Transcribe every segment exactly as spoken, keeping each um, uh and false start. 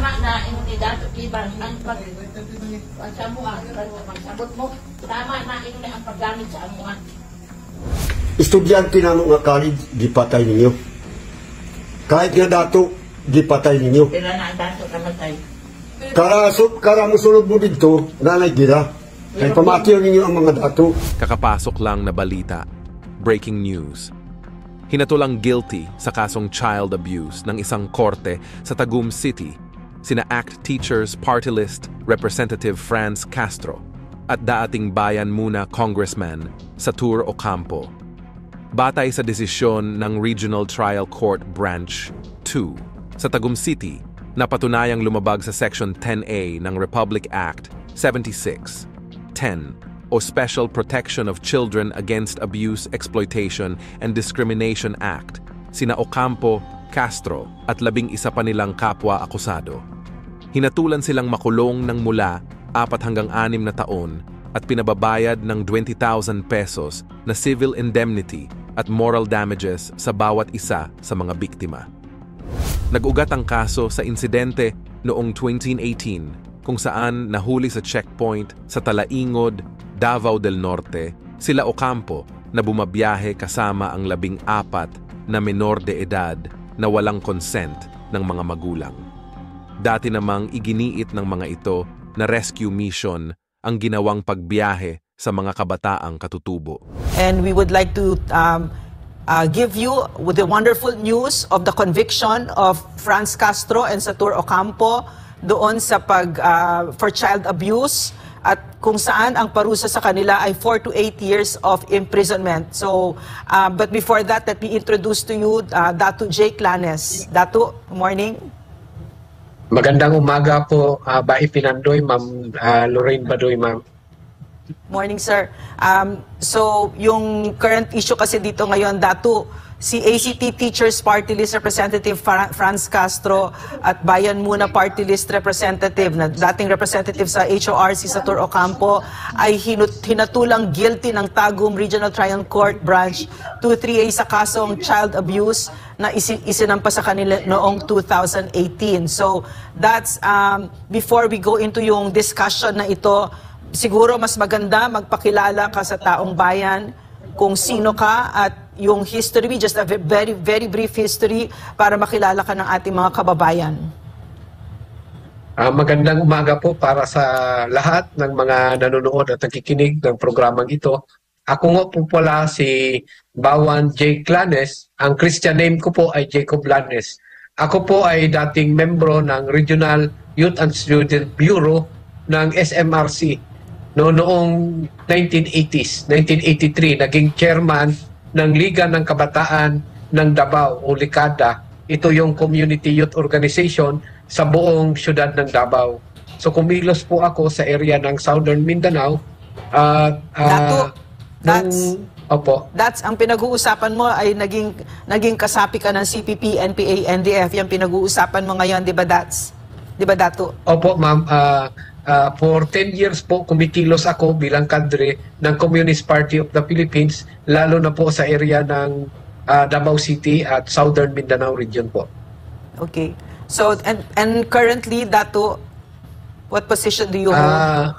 tama na ini dato kiban ang pag sa mga pagsabot mo tama na ini ang paggamit sa amuan. Estudyante na mga college gipatay ninyo. Kahit nga dato gipatay ninyo. Pila na ang dato kamatay. Kara so kara musulod mo dito nanay gira. Kay pamatyo ninyo ang mga dato. Kakapasok lang na balita. Breaking news. Hinatulang guilty sa kasong child abuse ng isang korte sa Tagum City, sina ACT Teachers Party List Representative Franz Castro at daating Bayan Muna Congressman Satur Ocampo. Batay sa desisyon ng Regional Trial Court Branch two sa Tagum City, napatunayang lumabag sa Section ten A ng Republic Act seventy-six ten o Special Protection of Children Against Abuse, Exploitation, and Discrimination Act, sina Ocampo, Castro at labing isa pa nilang kapwa akusado. Hinatulan silang makulong ng mula apat hanggang anim na taon at pinababayad ng twenty thousand pesos na civil indemnity at moral damages sa bawat isa sa mga biktima. Nag-ugat ang kaso sa insidente noong twenty eighteen kung saan nahuli sa checkpoint sa Talaingod, Davao del Norte, sila Ocampo na bumabiyahe kasama ang labing apat na menor de edad na walang consent ng mga magulang. Dati namang iginiit ng mga ito na rescue mission ang ginawang pagbiyahe sa mga kabataang katutubo. And we would like to um, uh, give you with the wonderful news of the conviction of Franz Castro and Satur Ocampo doon sa pag uh, for child abuse, at kung saan ang parusa sa kanila ay four to eight years of imprisonment. So, uh, but before that, let me introduce to you uh, Datu J. Clanes. Datu, morning. Magandang umaga po, uh, Bai Pinandoy, Ma'am uh, Lorraine Badoy, Ma'am. Morning, sir. Um, so, yung current issue kasi dito ngayon, Datu, si A C T Teachers Party List Representative Franz Castro at Bayan Muna Party List Representative, na dating representative sa H O R si Satur Ocampo, ay hinut hinatulang guilty ng Tagum Regional Trial Court Branch two three A sa kasong child abuse na isin isinampa sa kanila noong two thousand eighteen. So that's um, before we go into yung discussion na ito, siguro mas maganda magpakilala ka sa taong bayan kung sino ka at yung history, just a very, very brief history para makilala ka ng ating mga kababayan. Uh, magandang umaga po para sa lahat ng mga nanonood at nakikinig ng programang ito. Ako nga po pala si Bawan J. Clanes. Ang Christian name ko po ay Jacob Lanes. Ako po ay dating membro ng Regional Youth and Student Bureau ng S M R C. No, noong nineteen eighties, nineteen eighty-three, naging chairman ng Liga ng Kabataan ng Davao o Likada. Ito yung community youth organization sa buong syudad ng Davao. So kumilos po ako sa area ng Southern Mindanao. Uh, uh, Dato, that's, nung, opo. That's ang pinag-uusapan mo ay naging, naging kasapi ka ng C P P, N P A, N D F. Yung pinag-uusapan mo ngayon, di ba, Dats? Di ba, Dato? Opo, ma'am. Uh, Uh, for ten years po, kumikilos ako bilang kadre ng Communist Party of the Philippines, lalo na po sa area ng uh, Davao City at Southern Mindanao region po. Okay. So, and, and currently, Dato, what position do you hold? Uh,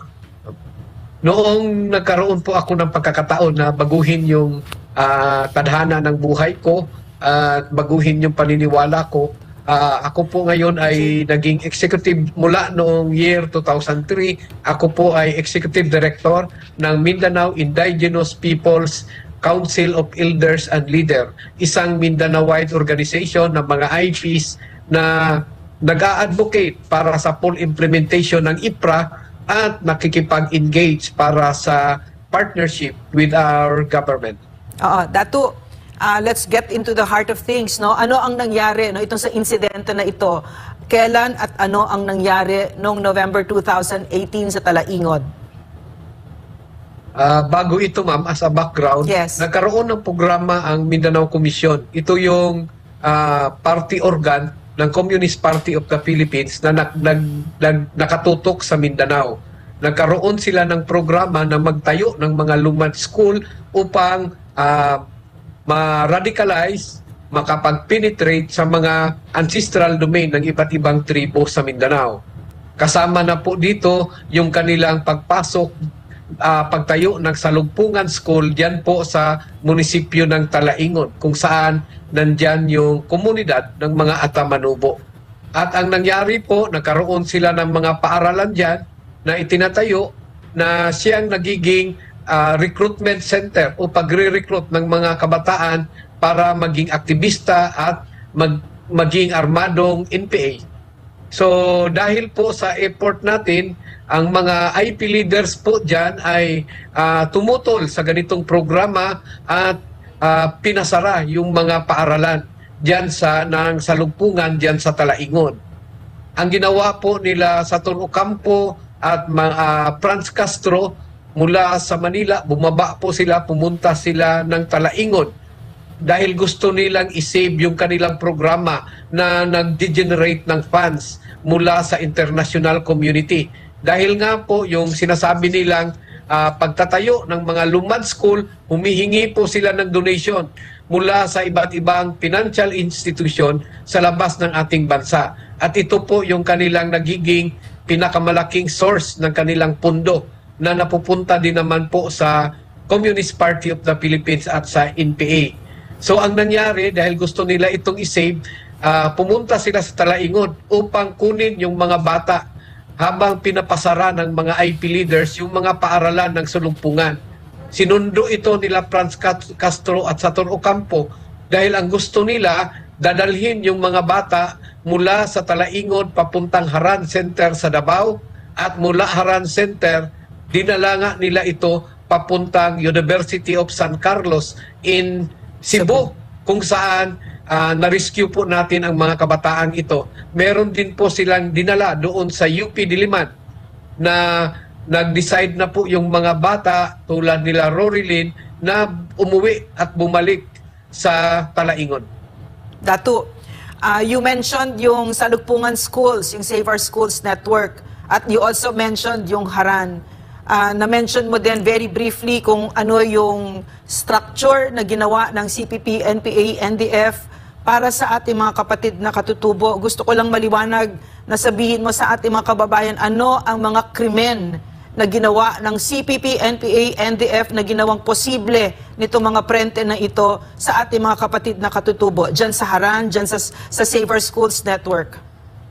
noong nagkaroon po ako ng pagkakataon na baguhin yung uh, tadhana ng buhay ko at uh, baguhin yung paniniwala ko, Uh, ako po ngayon ay naging executive mula noong year two thousand three. Ako po ay executive director ng Mindanao Indigenous Peoples Council of Elders and Leader, isang Mindanao-wide organization ng mga I Ps na nag-a-advocate para sa full implementation ng I P R A at nakikipag-engage para sa partnership with our government. Oo, Dato, Uh, let's get into the heart of things, no? Ano ang nangyari, no, itong sa insidente na ito? Kailan at ano ang nangyari noong November two thousand eighteen sa Talaingod? Uh, bago ito, ma'am, as a background, yes, nagkaroon ng programa ang Mindanao Commission. Ito yung uh, party organ ng Communist Party of the Philippines na nag, nag, nag, nakatutok sa Mindanao. Nagkaroon sila ng programa na magtayo ng mga lumad school upang uh, ma-radicalize, makapag-penetrate sa mga ancestral domain ng iba't ibang tribo sa Mindanao. Kasama na po dito yung kanilang pagpasok, uh, pagtayo ng Salugpungan School diyan po sa munisipyo ng Talaingon, kung saan nandyan yung komunidad ng mga Atamanubo. At ang nangyari po, nagkaroon sila ng mga paaralan diyan na itinatayo na siyang nagiging uh, recruitment center o pagre-recruit ng mga kabataan para maging aktivista at mag, maging armadong N P A. So dahil po sa effort natin, ang mga I P leaders po dyan ay uh, tumutol sa ganitong programa at uh, pinasara yung mga paaralan dyan sa ng salugpungan dyan sa Talaingon. Ang ginawa po nila sa Saturn Ocampo at uh, Franz Castro mula sa Manila, bumaba po sila, pumunta sila ng Talaingon dahil gusto nilang isave yung kanilang programa na nag-degenerate ng funds mula sa international community. Dahil nga po yung sinasabi nilang uh, pagtatayo ng mga lumad school, humihingi po sila ng donation mula sa iba't ibang financial institution sa labas ng ating bansa. At ito po yung kanilang nagiging pinakamalaking source ng kanilang pundo na napupunta din naman po sa Communist Party of the Philippines at sa N P A. So ang nangyari, dahil gusto nila itong isave, uh, pumunta sila sa Talaingon upang kunin yung mga bata habang pinapasara ng mga I P leaders yung mga paaralan ng Salugpungan. Sinundo ito nila Franz Castro at Saturn Ocampo dahil ang gusto nila, dadalhin yung mga bata mula sa Talaingon papuntang Haran Center sa Davao at mula Haran Center, dinala nga nila ito papuntang University of San Carlos in Cebu, kung saan uh, na-rescue po natin ang mga kabataan ito. Meron din po silang dinala doon sa U P Diliman na nag-decide na po yung mga bata tulad nila Rorilyn na umuwi at bumalik sa Talaingon. Datu, uh, you mentioned yung Salugpungan Schools, yung Save Our Schools Network, at you also mentioned yung Haran. Uh, na-mention mo din very briefly kung ano yung structure na ginawa ng C P P, N P A, N D F para sa ating mga kapatid na katutubo. Gusto ko lang maliwanag na sabihin mo sa ating mga kababayan ano ang mga krimen na ginawa ng C P P, N P A, N D F na ginawang posible nito mga prente na ito sa ating mga kapatid na katutubo dyan sa Haran, dyan sa, sa Save Our Schools Network.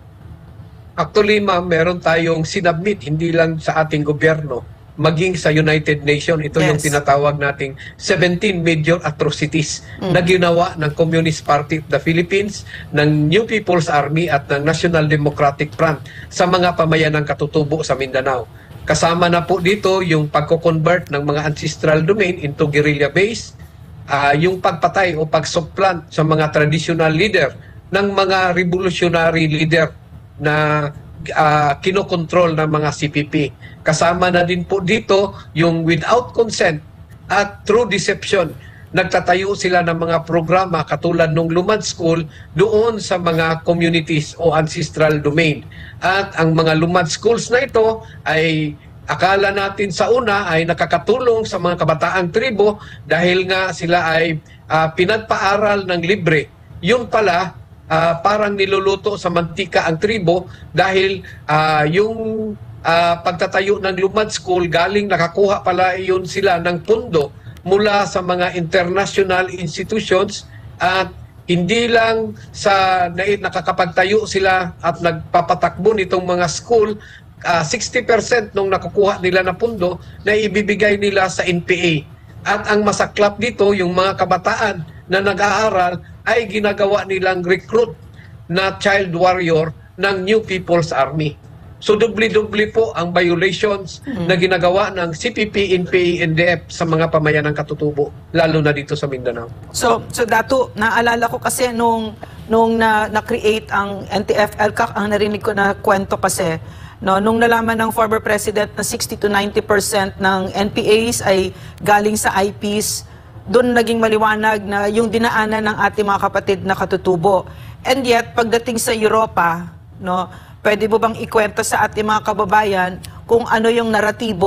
Actually, ma'am, meron tayong sinabmit, hindi lang sa ating gobyerno, maging sa United Nations. Ito yes. Yung tinatawag nating seventeen major atrocities mm. na ginawa ng Communist Party of the Philippines, ng New People's Army at ng National Democratic Front sa mga pamayanang katutubo sa Mindanao. Kasama na po dito yung pagko-convert ng mga ancestral domain into guerrilla base, uh, yung pagpatay o pag-supplant sa mga traditional leader ng mga revolutionary leader na uh, kinokontrol ng mga C P P. Kasama na din po dito yung without consent at through deception. Nagtatayo sila ng mga programa katulad ng Lumad School doon sa mga communities o ancestral domain. At ang mga Lumad Schools na ito ay akala natin sa una ay nakakatulong sa mga kabataang tribo dahil nga sila ay uh, pinagpaaral ng libre. Yun pala, Uh, parang niluluto sa mantika ang tribo dahil uh, yung uh, pagtatayo ng Lumad School galing nakakuha pala yun sila ng pundo mula sa mga international institutions at hindi lang sa na, nakakapagtayo sila at nagpapatakbo nitong mga school, uh, sixty percent nung nakukuha nila na pundo na ibibigay nila sa N P A. At ang masaklap dito, yung mga kabataan na nag-aaral ay ginagawa nilang recruit na child warrior ng New People's Army. So dubli-dubli po ang violations mm-hmm. na ginagawa ng C P P, N P A, N D F sa mga pamayanang katutubo, lalo na dito sa Mindanao. So, so Datu, naalala ko kasi nung, nung na, na-create ang N T F L C A C, ang narinig ko na kwento kasi, no, nung nalaman ng former president na sixty to ninety percent ng N P As ay galing sa I Ps, doon naging maliwanag na yung dinaanan ng ating mga kapatid na katutubo. And yet, pagdating sa Europa, no, pwede mo bang ikwento sa ating mga kababayan kung ano yung naratibo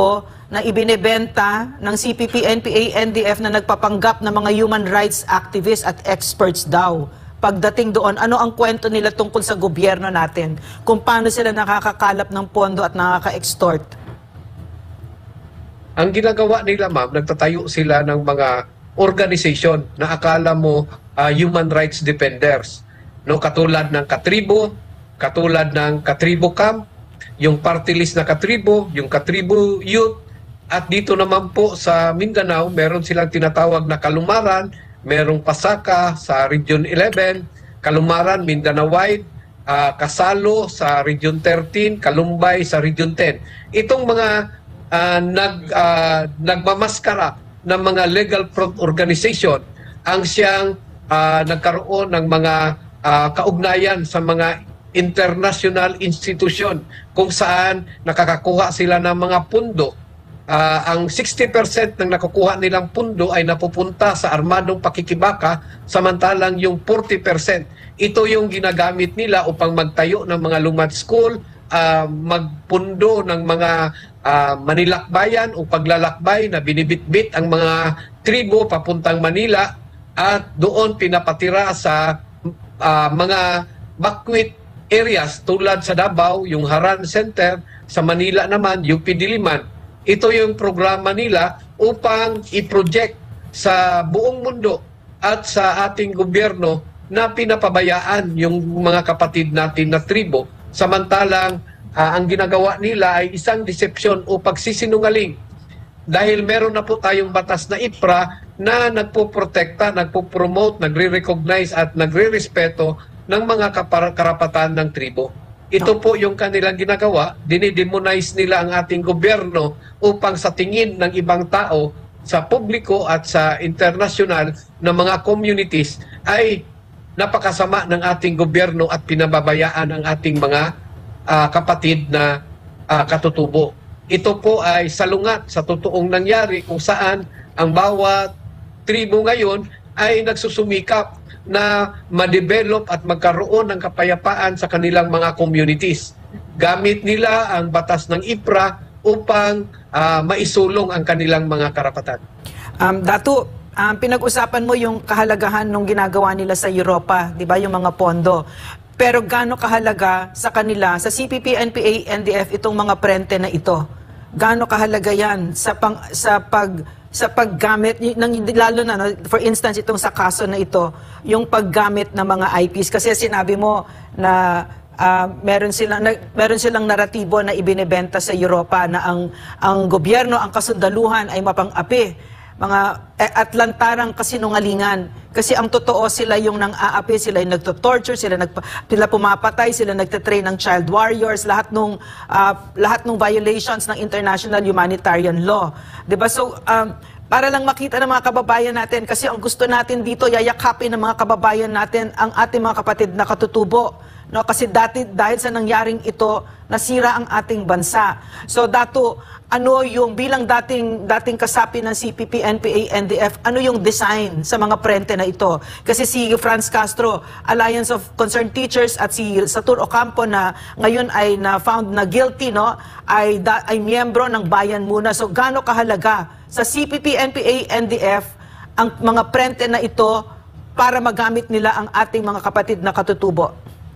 na ibinebenta ng C P P, N P A, N D F na nagpapanggap ng mga human rights activists at experts daw. Pagdating doon, ano ang kwento nila tungkol sa gobyerno natin? Kung paano sila nakakakalap ng pondo at nakaka-extort? Ang ginagawa nila, ma'am, nagtatayo sila ng mga organization na akala mo uh, human rights defenders. No, katulad ng Katribo, katulad ng Katribo Camp, yung party list na Katribo, yung Katribo Youth, at dito naman po sa Mindanao, meron silang tinatawag na Kalumaran, merong Pasaka sa Region eleven, Kalumaran, Mindanao-wide, uh, Kasalo sa Region thirteen, Kalumbay sa Region ten. Itong mga uh, nag, uh, nagmamaskara ng mga legal front organization ang siyang uh, nagkaroon ng mga uh, kaugnayan sa mga international institution kung saan nakakakuha sila ng mga pundo. Uh, ang sixty percent ng nakukuha nilang pundo ay napupunta sa armadong pakikibaka, samantalang yung forty percent, ito yung ginagamit nila upang magtayo ng mga lumad school, uh, magpundo ng mga uh, manilakbayan o paglalakbay na binibitbit ang mga tribo papuntang Manila at doon pinapatira sa uh, mga bakwit areas tulad sa Davao, yung Haran Center, sa Manila naman, U P Diliman. Ito yung programa nila upang i-project sa buong mundo at sa ating gobyerno na pinapabayaan yung mga kapatid natin na tribo. Samantalang uh, ang ginagawa nila ay isang deception o pagsisinungaling. Dahil meron na po tayong batas na I P R A na nagpo-protekta, nagpo-promote, nagre-recognize at nagre-respeto ng mga karapatan ng tribo. Ito po yung kanilang ginagawa, dinidemonize nila ang ating gobyerno upang sa tingin ng ibang tao, sa publiko at sa international na mga communities ay napakasama ng ating gobyerno at pinababayaan ang ating mga uh, kapatid na uh, katutubo. Ito po ay salungat sa totoong nangyari kung saan ang bawat tribo ngayon ay nagsusumikap na ma-develop at magkaroon ng kapayapaan sa kanilang mga communities. Gamit nila ang batas ng I P R A upang uh, maisulong ang kanilang mga karapatan. Um, Datu, um, pinag-usapan mo yung kahalagahan ng ginagawa nila sa Europa, di ba, yung mga pondo. Pero gaano kahalaga sa kanila, sa C P P, N P A, N D F, itong mga prente na ito? Gaano kahalaga yan sa, pang, sa pag... sa paggamit, ng, lalo na, for instance, itong sa kaso na ito, yung paggamit ng mga I Ps. Kasi sinabi mo na uh, meron, silang, na, meron silang naratibo na ibinebenta sa Europa na ang, ang gobyerno, ang kasundaluhan ay mapang-api. Mga eh, atlantarang kasinungalingan. Kasi ang totoo, sila yung nang-aapi, sila yung nagto-torture, sila, nagpa, sila pumapatay, sila nagtitrain ng child warriors, lahat nung, uh, lahat nung violations ng international humanitarian law. Diba? So, um, para lang makita ng mga kababayan natin, kasi ang gusto natin dito, yayakapin ng mga kababayan natin ang ating mga kapatid na katutubo. No, kasi dati dahil sa nangyaring ito, nasira ang ating bansa. So Datu, ano yung bilang dating dating kasapi ng C P P, N P A, N D F, ano yung design sa mga prente na ito? Kasi si Franz Castro, Alliance of Concerned Teachers, at si Satur Ocampo na ngayon ay na found na guilty, no, ay da, ay miyembro ng Bayan Muna. So gaano kahalaga sa C P P, N P A, N D F ang mga prente na ito para magamit nila ang ating mga kapatid na katutubo?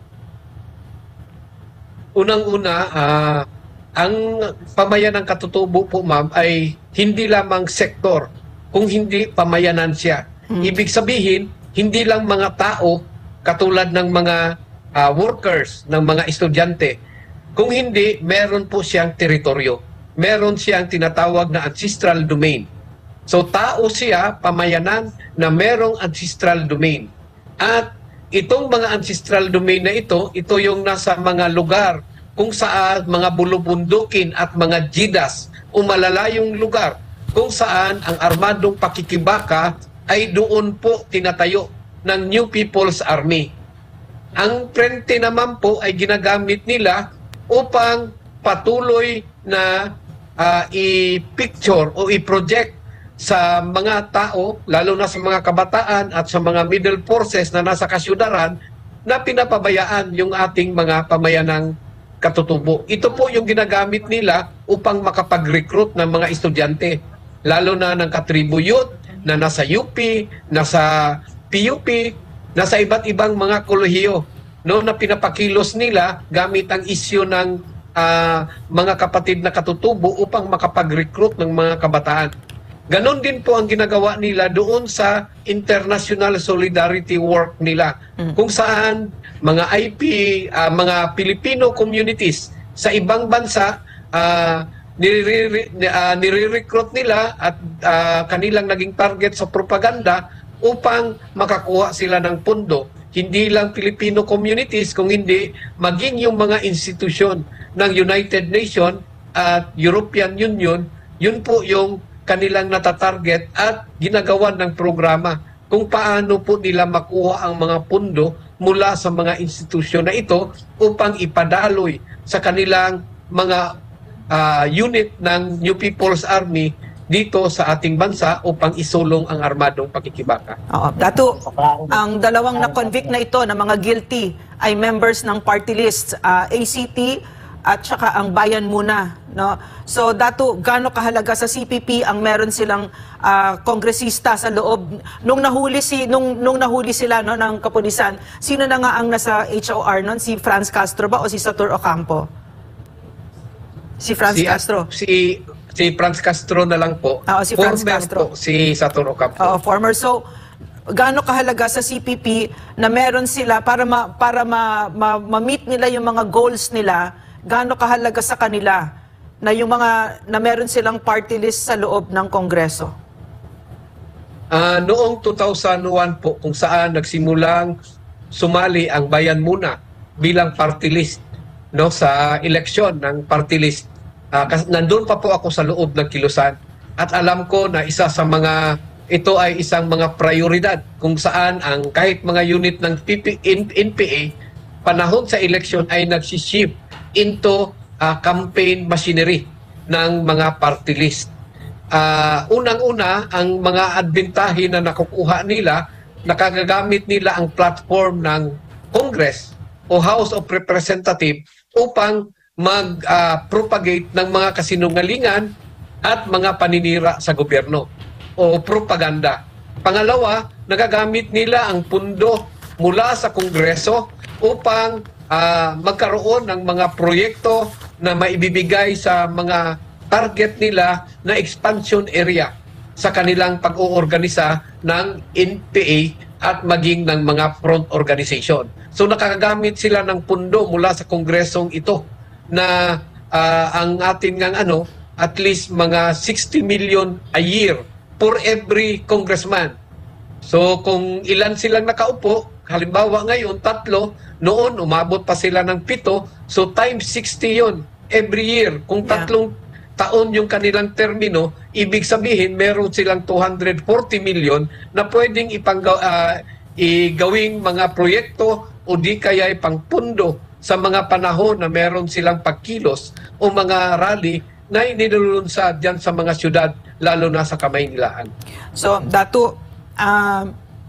Unang-una, uh, ang pamayanang katutubo po, ma'am, ay hindi lamang sektor, kung hindi pamayanan siya. Hmm. Ibig sabihin, hindi lang mga tao katulad ng mga uh, workers, ng mga estudyante. Kung hindi, meron po siyang teritoryo. Meron siyang tinatawag na ancestral domain. So tao siya, pamayanan, na merong ancestral domain. At itong mga ancestral domain na ito, ito yung nasa mga lugar kung saan mga bulubundukin at mga jidas o malalayong lugar kung saan ang armadong pakikibaka ay doon po tinatayo ng New People's Army. Ang prente naman po ay ginagamit nila upang patuloy na uh, i-picture o i-project sa mga tao, lalo na sa mga kabataan at sa mga middle forces na nasa kasyudaran, na pinapabayaan yung ating mga pamayanang katutubo. Ito po yung ginagamit nila upang makapag-recruit ng mga estudyante, lalo na ng katribo youth na nasa U P, nasa P U P, nasa iba't ibang mga kolehiyo, no, na pinapakilos nila gamit ang isyu ng uh, mga kapatid na katutubo upang makapag-recruit ng mga kabataan. Ganon din po ang ginagawa nila doon sa international solidarity work nila, mm. kung saan mga I P, uh, mga Filipino communities sa ibang bansa, uh, nire-recruit nila at uh, kanilang naging target sa propaganda upang makakuha sila ng pondo. Hindi lang Filipino communities, kung hindi maging yung mga institusyon ng United Nations at European Union, yun po yung kanilang natatarget at ginagawa ng programa kung paano po nila makuha ang mga pundo mula sa mga institusyon na ito upang ipadaloy sa kanilang mga uh, unit ng New People's Army dito sa ating bansa upang isulong ang armadong pakikibaka. Oo. Datu, ang dalawang na-convict na ito na mga guilty ay members ng party list, uh, A C T at saka ang Bayan Muna, no? So Datu, gaano kahalaga sa C P P ang meron silang uh, kongresista sa loob nung nahuli si nung nung nahuli sila, no, ng kapulisan? Sino na nga ang nasa H O R noon? Si Franz Castro ba o si Satur Ocampo? Si Franz si, Castro. Si si Franz Castro na lang po. Oo, si Franz former Castro. Po, si Satur Ocampo. Oo, former. So gaano kahalaga sa C P P na meron sila para ma, para ma, ma, ma-meet nila yung mga goals nila? Gaano kahalaga sa kanila na yung mga na meron silang party list sa loob ng Kongreso? Uh, noong two thousand one po, kung saan nagsimulang sumali ang Bayan Muna bilang party list, no, sa eleksyon ng party list. Uh, nandun pa po ako sa loob ng kilusan at alam ko na isa sa mga ito ay isang mga prioridad kung saan ang kahit mga unit ng N P A panahon sa eleksyon ay nagsishift into uh, campaign machinery ng mga party list. Uh, unang-una, ang mga adbentahe na nakukuha nila, nakagagamit nila ang platform ng Congress o House of Representatives upang mag-propagate uh, ng mga kasinungalingan at mga paninira sa gobyerno o propaganda. Pangalawa, nagagamit nila ang pundo mula sa Kongreso upang uh, magkaroon ng mga proyekto na maibibigay sa mga target nila na expansion area sa kanilang pag-oorganisa ng N P A at maging ng mga front organization. So nakagamit sila ng pundo mula sa kongresong ito na uh, ang atin ngang ano, at least mga sixty million a year for every congressman. So kung ilan silang nakaupo, halimbawa ngayon tatlo, noon umabot pa sila ng pito, so times sixty yun every year. Kung tatlong taon yung kanilang termino, ibig sabihin meron silang two hundred forty million na pwedeng ipanggaw, uh, igawing mga proyekto o di kaya pangpundo sa mga panahon na meron silang pagkilos o mga rally na inilulunsad dyan sa mga syudad, lalo na sa Kamaynilaan. So, Datu, uh,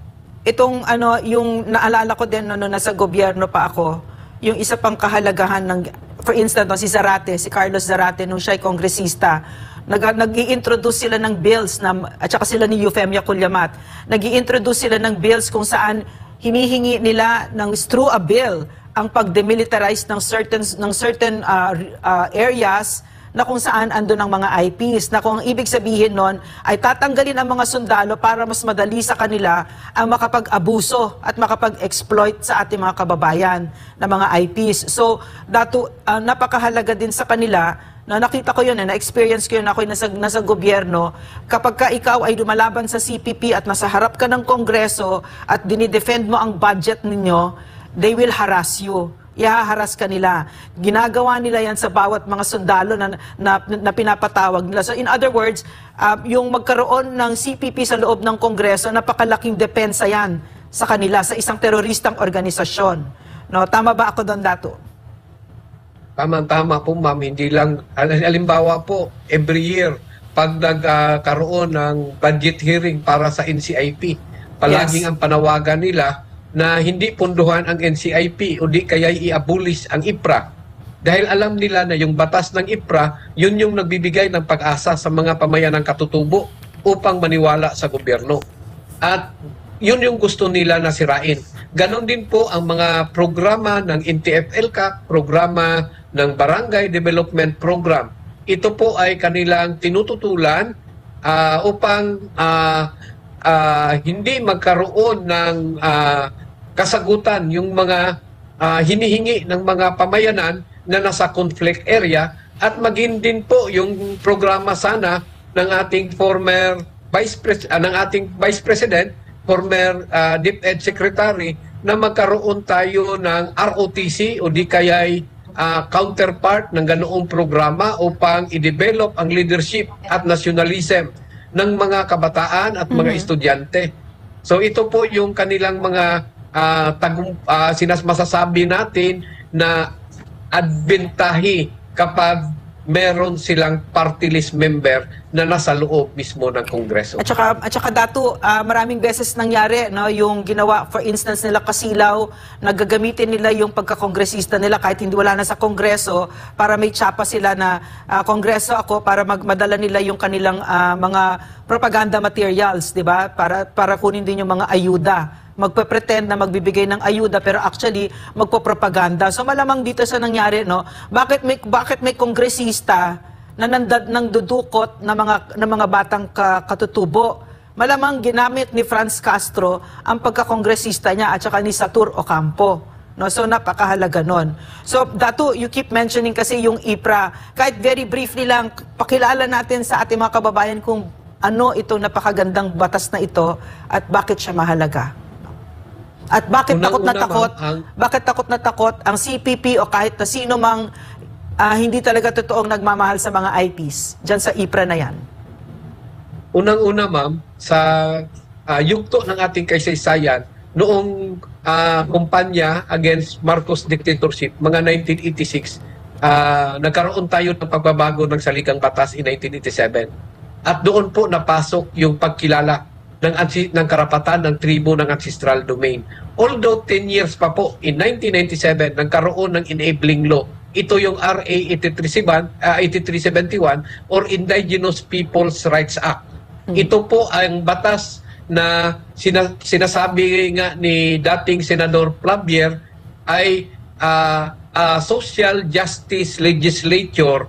itong ano, yung naalala ko din ano, nasa gobyerno pa ako, yung isa pang kahalagahan ng, for instance, no, si Zarate, si Carlos Zarate, nung siya ay kongresista, nag, nag-i-introduce sila ng bills, na, at saka sila ni Eufemia Culiamat, nag-i-introduce sila ng bills kung saan hinihingi nila ng through a bill ang pag-demilitarize ng certain, ng certain uh, uh, areas na kung saan ando ng mga I Ps, na kung ang ibig sabihin nun ay tatanggalin ang mga sundalo para mas madali sa kanila ang makapag-abuso at makapag-exploit sa ating mga kababayan na mga I Ps. So, Datu, uh, napakahalaga din sa kanila na nakita ko yun, eh, na-experience ko yun, ako nasa, nasa gobyerno, kapag ka ikaw ay lumalaban sa C P P at nasa harap ka ng Kongreso at dinidefend mo ang budget ninyo, they will harass you. Ihaharas ka nila. Ginagawa nila yan sa bawat mga sundalo na, na, na pinapatawag nila. So in other words, uh, yung magkaroon ng C P P sa loob ng Kongreso, napakalaking depensa yan sa kanila, sa isang teroristang organisasyon. No, tama ba ako doon, Datu? Tama-tama po, ma'am. Hindi lang, halimbawa po, every year, pag nagkaroon uh, ng budget hearing para sa N C I P, palaging yes. ang panawagan nila na hindi punduhan ang N C I P o di kaya i-abolish ang I P R A. Dahil alam nila na yung batas ng IPRA, yun yung nagbibigay ng pag-asa sa mga pamayanang katutubo upang maniwala sa gobyerno. At yun yung gusto nila na sirain. Ganon din po ang mga programa ng N T F L C A C, programa ng Barangay Development Program. Ito po ay kanilang tinututulan uh, upang uh, uh, hindi magkaroon ng uh, kasagutan yung mga uh, hinihingi ng mga pamayanan na nasa conflict area, at maging din po yung programa sana ng ating former Vice Pres uh, ng ating Vice President, former uh, DepEd Secretary, na magkaroon tayo ng R O T C o di kaya'y uh, counterpart ng ganoong programa upang i-develop ang leadership at nationalism ng mga kabataan at mga mm-hmm. estudyante. So ito po yung kanilang mga uh, tagum, uh, sinas masasabi natin na adbentahi kapag meron silang party list member na nasa loob mismo ng Kongreso. At saka, at saka Datu, uh, maraming beses nangyari, no, yung ginawa, for instance, nila Kasilaw, nagagamitin nila yung pagkakongresista nila kahit hindi wala na sa Kongreso para may tsapa sila na uh, Kongreso ako, para magmadala nila yung kanilang uh, mga propaganda materials, di ba? Para, para kunin din yung mga ayuda. Magpe-pretend na magbibigay ng ayuda pero actually magpo-propaganda. So malamang dito sa nangyari, no, bakit may bakit may kongresista na nandad nang dudukot na mga na mga batang ka, katutubo? Malamang ginamit ni Franz Castro ang pagkakongresista niya at saka ni Satur Ocampo. No, so napakahalaga nun. So Datu, you keep mentioning kasi yung IPRA. Kahit very briefly lang, pakilala natin sa ating mga kababayan kung ano itong napakagandang batas na ito at bakit siya mahalaga. At bakit Unang takot na una, takot? ang... Bakit takot na takot ang C P P o kahit na sino mang uh, hindi talaga totoong nagmamahal sa mga I Ps diyan sa IPRA na yan? Unang-una, ma'am, sa uh, yugto ng ating kaysaysayan, noong uh, kumpanya against Marcos dictatorship, mga nineteen eighty-six, uh, nagkaroon tayo ng pagbabago ng saligang batas in nineteen eighty-seven. At doon po napasok yung pagkilala ng, ng karapatan ng tribo ng ancestral domain. Although ten years pa po, in nineteen ninety-seven, nagkaroon ng enabling law. Ito yung R A eighty-three seventy-one or Indigenous Peoples' Rights Act. Hmm. Ito po ang batas na sina, sinasabi nga ni dating Senador Flavier ay uh, uh, social justice legislature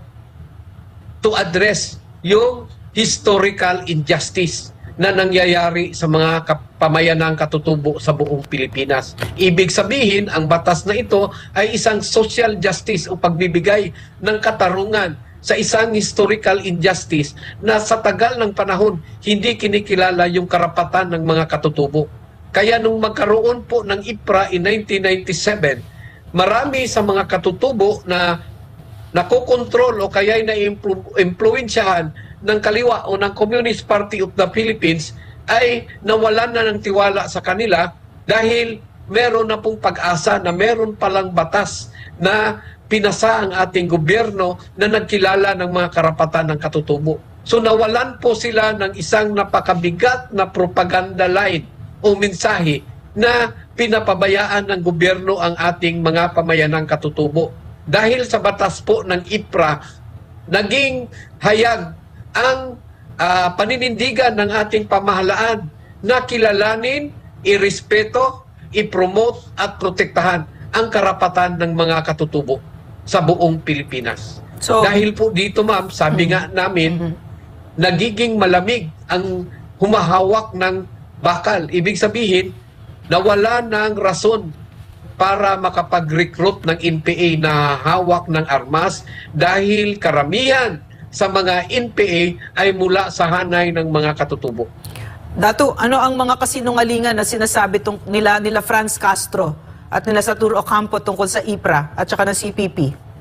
to address yung historical injustice na nangyayari sa mga pamayanang katutubo sa buong Pilipinas. Ibig sabihin, ang batas na ito ay isang social justice o pagbibigay ng katarungan sa isang historical injustice na sa tagal ng panahon hindi kinikilala yung karapatan ng mga katutubo. Kaya nung magkaroon po ng IPRA in nineteen ninety-seven, marami sa mga katutubo na nakokontrol o kaya na-impluensyahan ng kaliwa o ng Communist Party of the Philippines ay nawalan na ng tiwala sa kanila dahil meron na pong pag-asa na meron palang batas na pinasa ang ating gobyerno na nagkilala ng mga karapatan ng katutubo. So nawalan po sila ng isang napakabigat na propaganda line o mensahe na pinapabayaan ng gobyerno ang ating mga pamayanang katutubo. Dahil sa batas po ng IPRA, naging hayag ang uh, paninindigan ng ating pamahalaan na kilalanin, irespeto, ipromote at protektahan ang karapatan ng mga katutubo sa buong Pilipinas. So, dahil po dito, ma'am, sabi nga namin, mm-hmm. nagiging malamig ang humahawak ng bakal. Ibig sabihin, nawala ng rason para makapag-recruit ng N P A na hawak ng armas dahil karamihan sa mga N P A ay mula sa hanay ng mga katutubo. Datu, ano ang mga kasinungalingan na sinasabi tung nila nila Franz Castro at nila Satur Ocampo tungkol sa IPRA at saka ng C P P?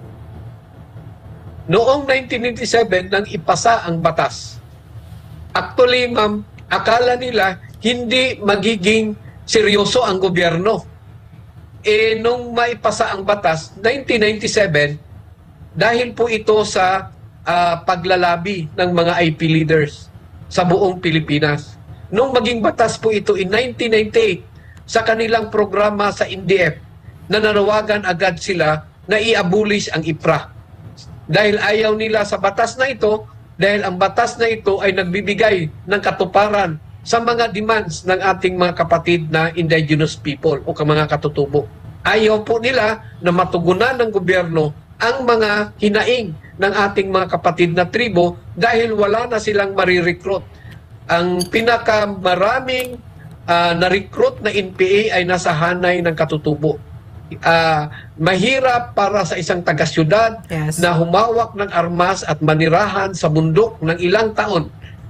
Noong nineteen ninety-seven, nang ipasa ang batas, actually, ma'am, akala nila hindi magiging seryoso ang gobyerno. Eh, nung maipasa ang batas, nineteen ninety-seven, dahil po ito sa Uh, paglalabi ng mga I P leaders sa buong Pilipinas. Nung maging batas po ito in nineteen ninety-eight, sa kanilang programa sa N D F, nananawagan agad sila na i-abolish ang IPRA. Dahil ayaw nila sa batas na ito, dahil ang batas na ito ay nagbibigay ng katuparan sa mga demands ng ating mga kapatid na indigenous people o mga katutubo. Ayaw po nila na matugunan ng gobyerno ang mga hinaing ng ating mga kapatid na tribo dahil wala na silang marirecruit. Ang pinakamaraming uh, na-recruit na N P A ay nasa hanay ng katutubo. Uh, mahirap para sa isang taga-syudad Yes. na humawak ng armas at manirahan sa bundok ng ilang taon.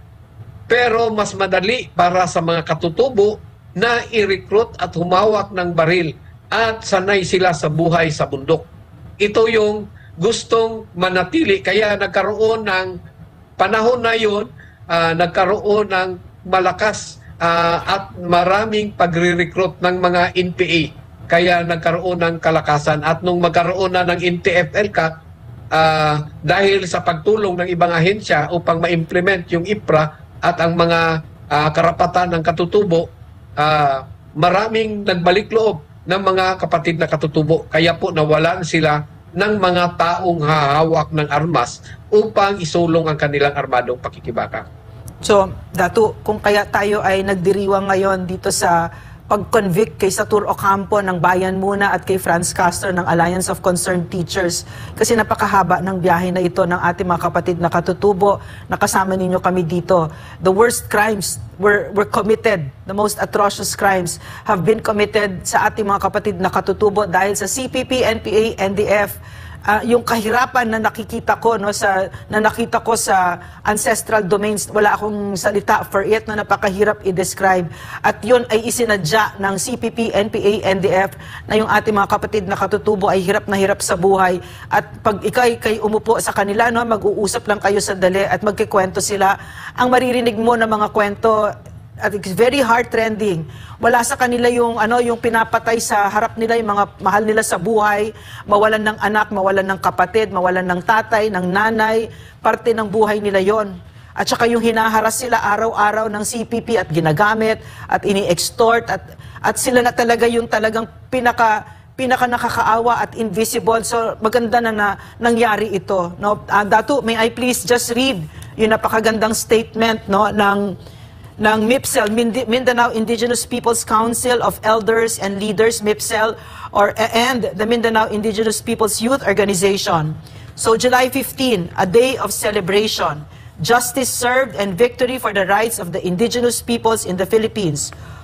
Pero mas madali para sa mga katutubo na i-recruit at humawak ng baril at sanay sila sa buhay sa bundok. Ito yung gustong manatili. Kaya nagkaroon ng panahon na yun, uh, nagkaroon ng malakas uh, at maraming pagre-recruit ng mga N P A. Kaya nagkaroon ng kalakasan. At nung magkaroon na ng N T F L C A C, uh, dahil sa pagtulong ng ibang ahensya upang ma-implement yung IPRA at ang mga uh, karapatan ng katutubo, uh, maraming nagbalik loob ng mga kapatid na katutubo. Kaya po nawalan sila ng mga taong hahawak ng armas upang isulong ang kanilang armadong pakikibaka. So, Datu, kung kaya tayo ay nagdiriwang ngayon dito sa pag-convict kay Satur Ocampo ng Bayan Muna at kay Franz Castro ng Alliance of Concerned Teachers, kasi napakahaba ng biyahe na ito ng ating mga kapatid na katutubo, nakasama ninyo kami dito. The worst crimes were, were committed, the most atrocious crimes have been committed sa ating mga kapatid na katutubo dahil sa C P P, N P A, N D F. Uh, yung kahirapan na nakikita ko no sa na nakita ko sa ancestral domains, wala akong salita for it, na napakahirap i-describe, at yun ay isinadya ng C P P, N P A, N D F na yung ating mga kapatid na katutubo ay hirap na hirap sa buhay, at pag ikay kay umupo sa kanila no, mag-uusap lang kayo sandali at magkikwento sila, ang maririnig mo na mga kwento at it's very heart-rending. Wala sa kanila yung ano yung pinapatay sa harap nila, yung mga mahal nila sa buhay, mawalan ng anak, mawalan ng kapatid, mawalan ng tatay, ng nanay, parte ng buhay nila yon. At saka yung hinaharas sila araw-araw ng C P P at ginagamit at ini-extort, at at sila na talaga yung talagang pinaka pinaka nakakaawa at invisible. So maganda na, na nangyari ito. No, uh, Datu, may I please just read yung napakagandang statement no ng ng MIPSEL, Mindanao Indigenous Peoples Council of Elders and Leaders, MIPSEL, or and the Mindanao Indigenous Peoples Youth Organization. So July fifteenth, a day of celebration, justice served and victory for the rights of the indigenous peoples in the Philippines.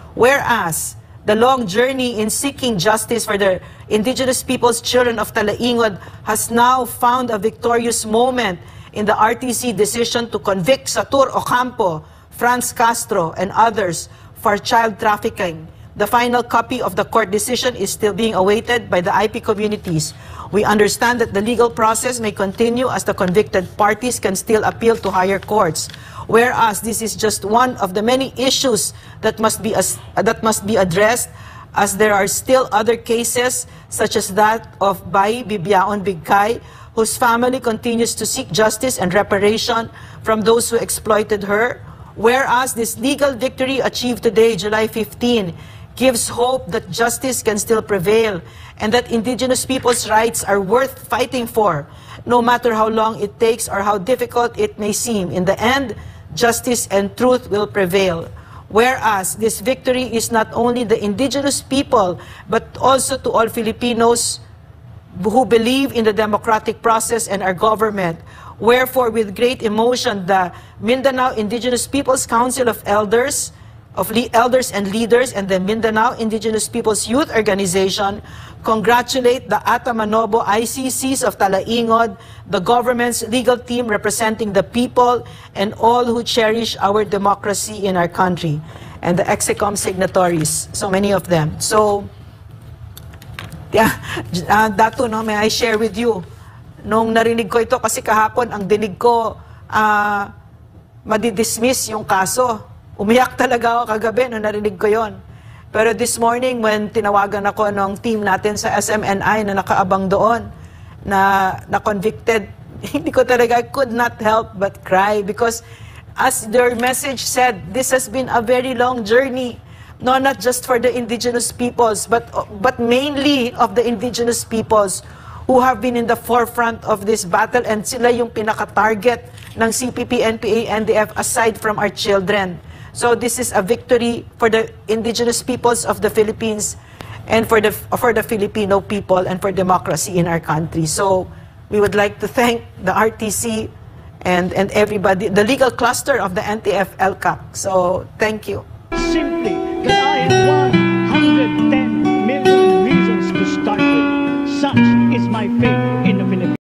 Whereas the long journey in seeking justice for the indigenous peoples, children of Talaingod, has now found a victorious moment in the R T C decision to convict Satur Ocampo, Franz Castro, and others for child trafficking. The final copy of the court decision is still being awaited by the I P communities. We understand that the legal process may continue as the convicted parties can still appeal to higher courts. Whereas this is just one of the many issues that must be as, that must be addressed, as there are still other cases such as that of Bai Bibiaon Bigkay, whose family continues to seek justice and reparation from those who exploited her. Whereas this legal victory achieved today, July fifteenth, gives hope that justice can still prevail and that indigenous people's rights are worth fighting for, no matter how long it takes or how difficult it may seem. In the end, justice and truth will prevail. Whereas this victory is not only the indigenous people, but also to all Filipinos who believe in the democratic process and our government. Wherefore, with great emotion, the Mindanao Indigenous Peoples Council of Elders, of Le Elders and Leaders, and the Mindanao Indigenous Peoples Youth Organization congratulate the Atamanobo I C Cs of Talaingod, the government's legal team representing the people, and all who cherish our democracy in our country, and the Execom signatories, so many of them. So, yeah, uh, Datu, no, may I share with you? Nung narinig ko ito, kasi kahapon ang dinig ko, uh, madidismiss yung kaso. Umiyak talaga ako kagabi nung narinig ko yon. Pero this morning, when tinawagan ako ng team natin sa S M N I na nakaabang doon, na, na convicted, hindi ko talaga, I could not help but cry, because as their message said, this has been a very long journey. No, not just for the indigenous peoples, but, but mainly of the indigenous peoples who have been in the forefront of this battle, and sila yung pinaka-target ng C P P, N P A, N D F aside from our children. So this is a victory for the indigenous peoples of the Philippines and for the for the Filipino people and for democracy in our country. So we would like to thank the R T C and and everybody, the legal cluster of the N T F L C A C. So thank you. Simply, ganahin one.